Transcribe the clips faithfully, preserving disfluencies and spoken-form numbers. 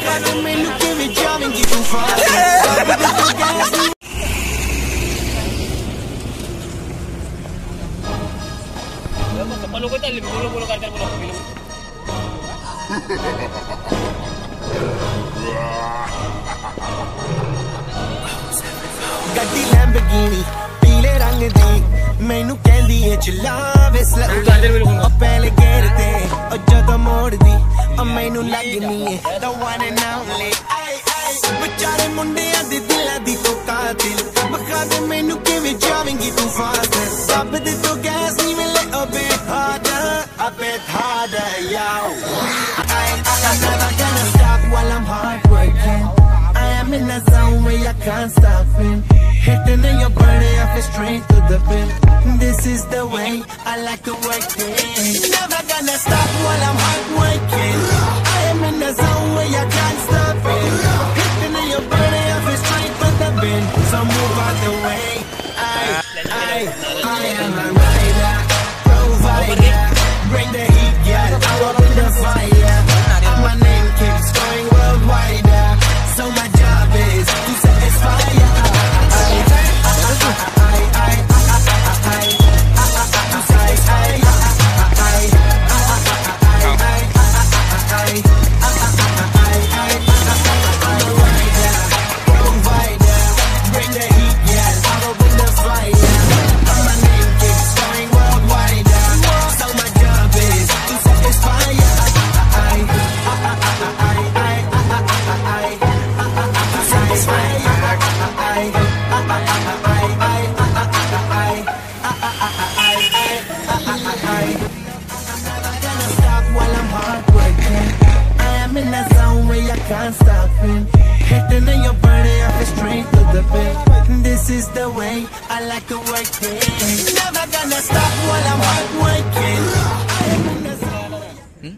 गड्डी लैम्बोर्गिनी पीले रंग दी मैनू कहंदी है चलावे स्लो पहले गेर ते और जदों मोड़ दी मैनू लगनी है the one and only बेचारे मुंडियां दे दिलां दी तो कातिल बखा दे मैनू किवें जावेंगी तू फास्ट सब दे तो गैस नहीं मिले अबे harder a bit harder yo I I'm never gonna stop while I'm hard working I am in a zone where I can't stop it hitting in your body I feel straight to the pin this is the way I like to work it never gonna stop while I'm hard working I am in a zone where I can't stop it hitting in your body I feel straight to the pin so move out the way I I I am a rider provider bring the heat yeah I will bring the fire my name keeps going worldwide so my job is to satisfy can't stop it hitting in your body I feel straight to the pin this is the way I like to work it never gonna stop while I'm hard working I am in the zone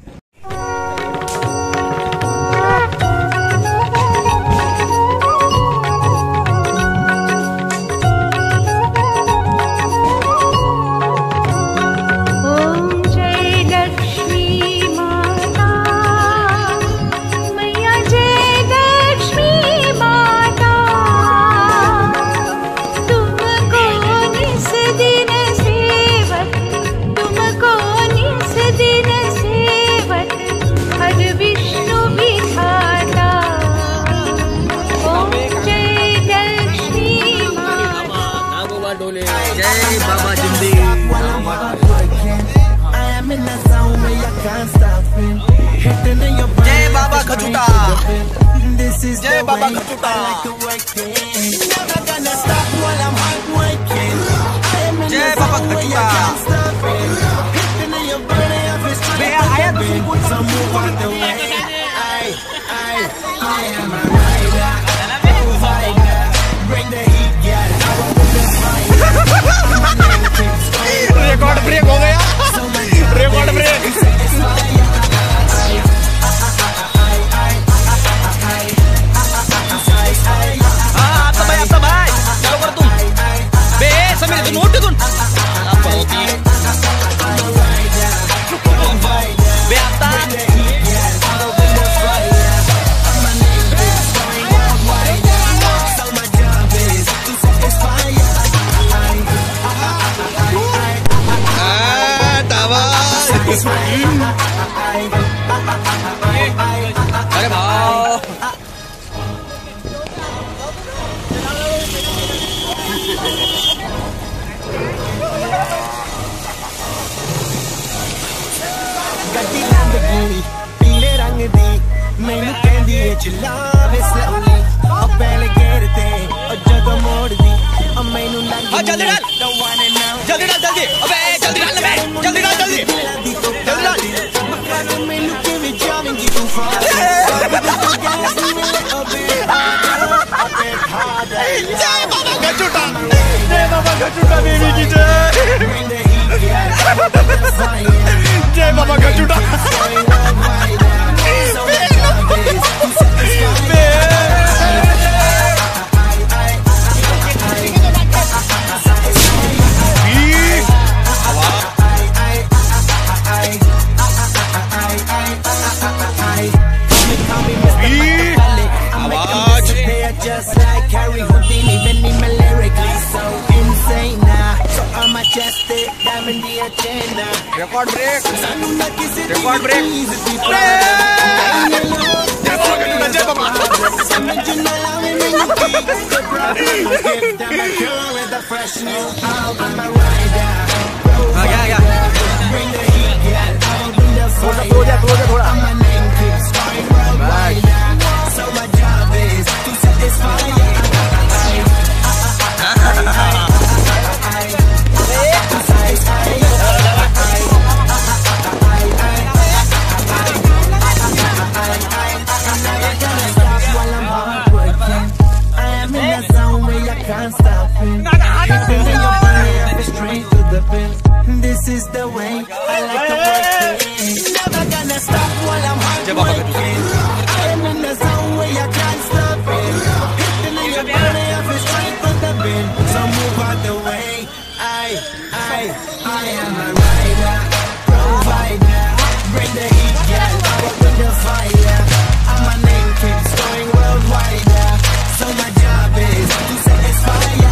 जय बाबा खचूटा जय बाबा खचूटा जय बाबा खचूटा मैं आया record break हो गया record break note करून बे आता अरे भाव गड्डी लैम्बोर्गिनी पीले रंग दी मैनू कहंदी है चलावे स्लोली पहले गेर ते और जदों मोड़ दी मैनू लगदी जल्दी डाल जल्दी डाल जल्दी अबे जल्दी डाल बे जल्दी डाल जल्दी जल्दी डाल मैनू किवें जावेंगी तू फास्ट जय बाबा गचूटा जय बाबा गचूटा बेबी की जय जय बाबा गचूटा Call me, call me Mister पिंडिया चेना रिकॉर्ड ब्रेक सानू ना किसी रिकॉर्ड ब्रेक समझ ना आवे मैनू की the problem I give them a cure with a fresh new album I'm a rider हाँ क्या क्या bring the heat yeah I'll bring the fire थोड़ा थोड़ा थोड़ा and my name keeps going worldwide so my job is to satisfy can't stop it. Hitting in your body up straight to the pin. This is the way I like to work it. Never gonna stop while I'm hard working. I am in the zone where you can't stop it. Hitting in your body up straight to the pin. So move out the way. I, I, I am a rider, provider. Bring the heat, yeah. I will bring the fire. And my name keeps going worldwide. So my job is to satisfy ya.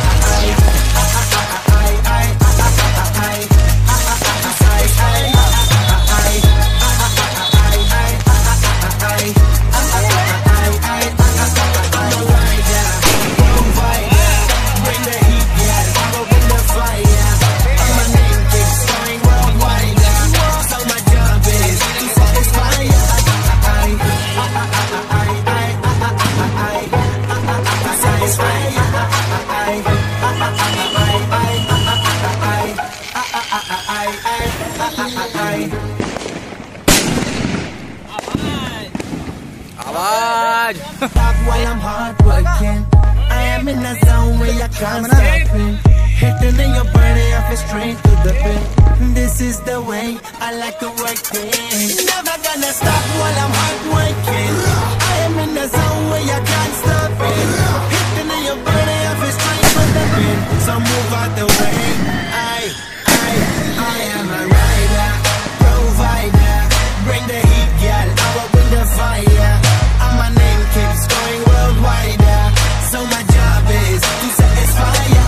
आवाज Stop while I'm hard working. I am in a zone where you can't stop it. Hitting in your body off straight to the pin. This is the way I like to work it. Never gonna stop while I'm hard working. I am in a zone where you can't stop it. Hitting in your body off straight to the pin. So move out the way. I, I, I am a rider, provider. Bring the heat, girl. I will bring the fire. And my name keeps going worldwide. So my job is to satisfy ya.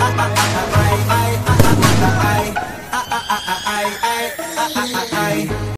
I, I, I, I, I, I, I, I, I.